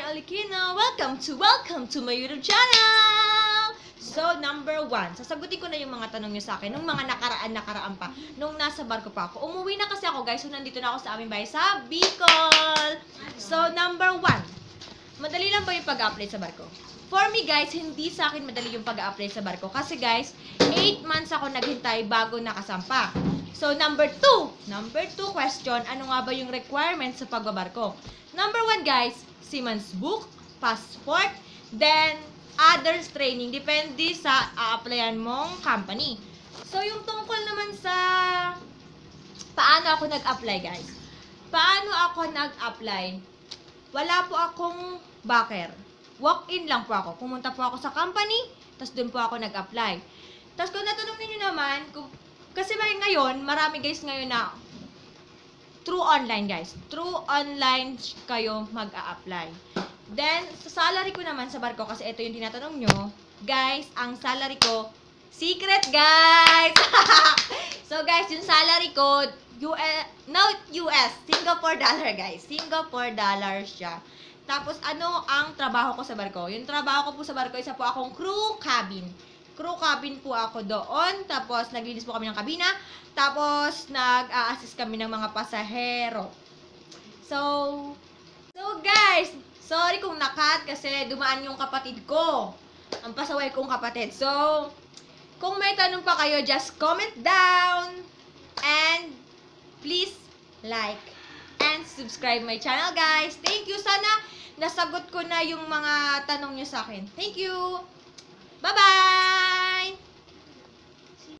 Alikina! Welcome to my YouTube channel! So, number 1, sasagutin ko na yung mga tanong nyo sa akin nung mga nakaraan pa, nung nasa barko pa ako. Umuwi na kasi ako guys, so nandito na ako sa aming bahay sa Bicol! So, number 1, madali lang ba yung pag-apply sa barko? For me guys, hindi sa akin madali yung pag-apply sa barko. Kasi guys, 8 months ako naghintay bago nakasampa. So, number 2 question, ano nga ba yung requirements sa pagbabarko? Number 1 guys, seaman's book, passport, then others training. Depende sa a-applyan mong company. So, yung tungkol naman sa paano ako nag-apply guys. Paano ako nag-apply? Wala po akong backer. Walk-in lang po ako. Pumunta po ako sa company, tapos doon po ako nag-apply. Tapos kung natanong niyo naman, kasi ngayon, marami guys ngayon na through online guys. Through online kayo mag-a-apply. Then, sa salary ko naman sa barko, kasi ito yung tinatanong nyo, guys, ang salary ko, secret guys! So guys, yung salary ko, US, Singapore dollar guys. Singapore dollar siya. Tapos, ano ang trabaho ko sa barko? Yung trabaho ko po sa barko, isa po akong crew cabin. Crew cabin po ako doon. Tapos, naglinis po kami ng kabina. Tapos, nag-a-assist kami ng mga pasahero. So guys, sorry kung nakat kasi dumaan yung kapatid ko. Ang pasaway kong kapatid. So, kung may tanong pa kayo, just comment down. And, please like and subscribe my channel guys. Thank you. Sana nasagot ko na yung mga tanong nyo sa akin. Thank you. Bye-bye!